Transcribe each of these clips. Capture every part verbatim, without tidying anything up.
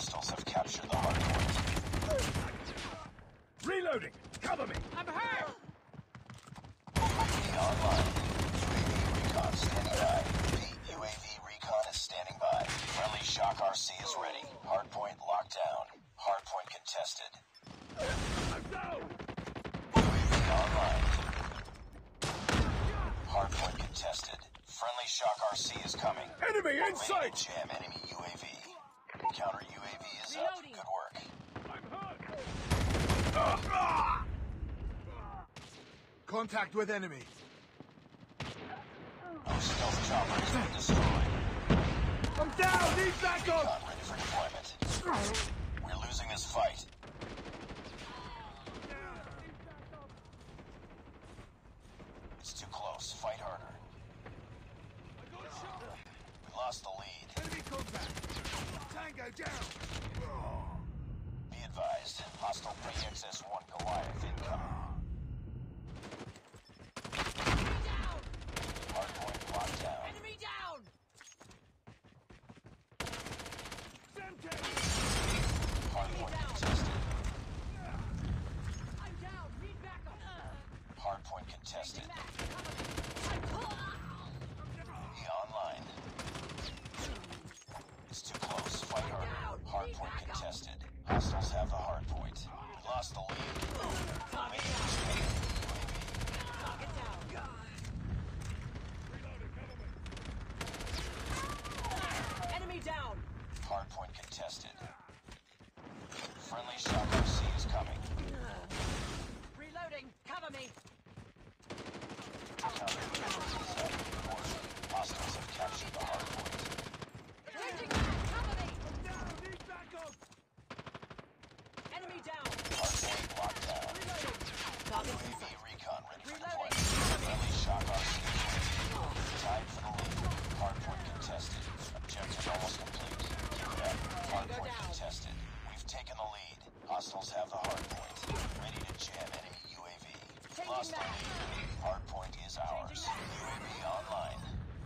Hostiles have captured the hard point. Reloading! Cover me! I'm hurt! U A V online. U A V recon standing by. Repeat, U A V recon is standing by. Friendly Shock R C is ready. Hardpoint locked down. Hardpoint contested. I'm down! U A V online. Hardpoint contested. Friendly Shock R C is coming. Enemy in sight! Ready to jam enemy U A V. Counter U A V is up. Reloading. Good work. I'm hurt! Ah! Contact with enemy. Our stealth chopper has been destroyed. I'm down! Need backup! Recon ready for deployment. We're losing this fight. It's too close. Fight harder. We lost the lead. Enemy contact! Tango down! Be advised. Hostile P X S one Goliath incoming. Enemy down! Hardpoint locked down. Enemy down! Hardpoint contested. I'm down! Need backup! Hardpoint contested. Be online. It's too close. Fight harder. Hardpoint contested. Hostiles have the hardpoint. We lost the lead. Target down! Enemy down! Hardpoint contested. Friendly Shock R C is coming. Reloading! Cover me! Counter U A V is up. Hostiles have captured the hardpoint. Changing back! Cover me! Need backup! Enemy down! Hardpoint locked down. Reloading! Target in U A V sight. recon ready for Reloading! deployment. Friendly Shock R C is ready. Tied for the lead. Hardpoint contested. Objective almost complete. Keep it up. Hardpoint contested. We've taken the lead. Hostiles have the hardpoint. Ready to jam enemy U A V. Lost the lead. Hardpoint is ours. U A V online.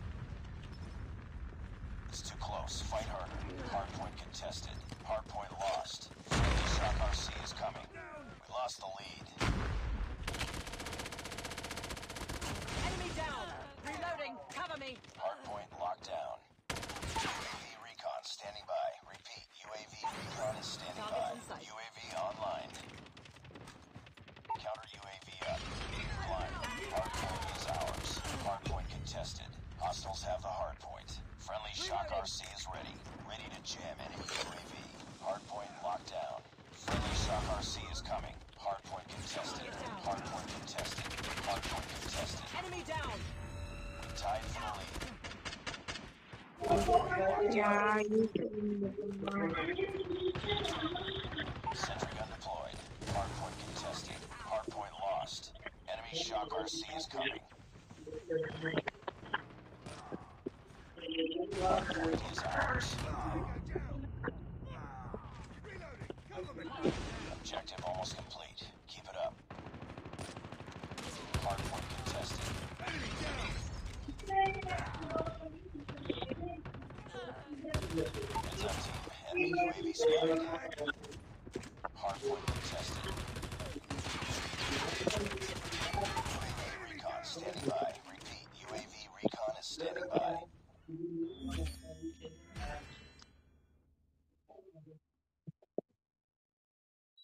It's too close. Fight harder. Hardpoint contested. Hardpoint lost. Friendly Shock R C is coming. We lost the lead. Enemy down! Reloading! Cover me! Hardpoint locked down. U A V recon standing by. Repeat, U A V recon is standing by. Targets in sight. U A V online. Counter U A V up. Blind. Hardpoint is ours. Hardpoint contested. Hostiles have the hardpoint. Friendly Shock R C is ready. Ready to jam enemy U A V. Hardpoint locked down. Friendly Shock R C is coming. Hardpoint contested. Hardpoint contested. Hardpoint contested. Enemy down! We tied for the lead. Sentry gun deployed. Hardpoint contested. Hardpoint lost. Enemy Shock R C is coming. Hardpoint is ours. Objective almost complete. Keep it up. Hardpoint contested. Heads up, team. Enemy U A V spotted. Hardpoint contested. U A V recon standing by. Repeat, U A V recon is standing by.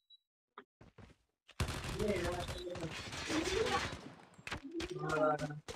Yeah.